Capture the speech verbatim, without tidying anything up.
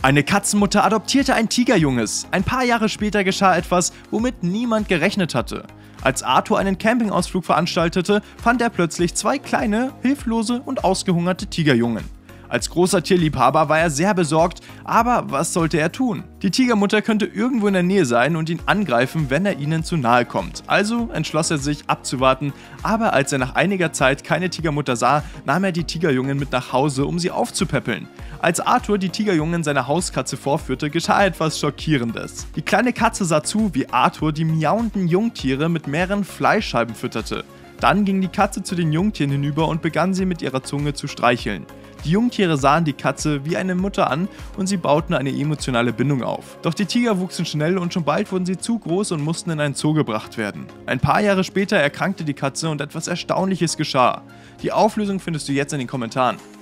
Eine Katzenmutter adoptierte ein Tigerjunges. Ein paar Jahre später geschah etwas, womit niemand gerechnet hatte. Als Arthur einen Campingausflug veranstaltete, fand er plötzlich zwei kleine, hilflose und ausgehungerte Tigerjungen. Als großer Tierliebhaber war er sehr besorgt, aber was sollte er tun? Die Tigermutter könnte irgendwo in der Nähe sein und ihn angreifen, wenn er ihnen zu nahe kommt. Also entschloss er sich abzuwarten, aber als er nach einiger Zeit keine Tigermutter sah, nahm er die Tigerjungen mit nach Hause, um sie aufzupäppeln. Als Arthur die Tigerjungen seiner Hauskatze vorführte, geschah etwas Schockierendes. Die kleine Katze sah zu, wie Arthur die miauenden Jungtiere mit mehreren Fleischscheiben fütterte. Dann ging die Katze zu den Jungtieren hinüber und begann sie mit ihrer Zunge zu streicheln. Die Jungtiere sahen die Katze wie eine Mutter an und sie bauten eine emotionale Bindung auf. Doch die Tiger wuchsen schnell und schon bald wurden sie zu groß und mussten in ein Zoo gebracht werden. Ein paar Jahre später erkrankte die Katze und etwas Erstaunliches geschah. Die Auflösung findest du jetzt in den Kommentaren.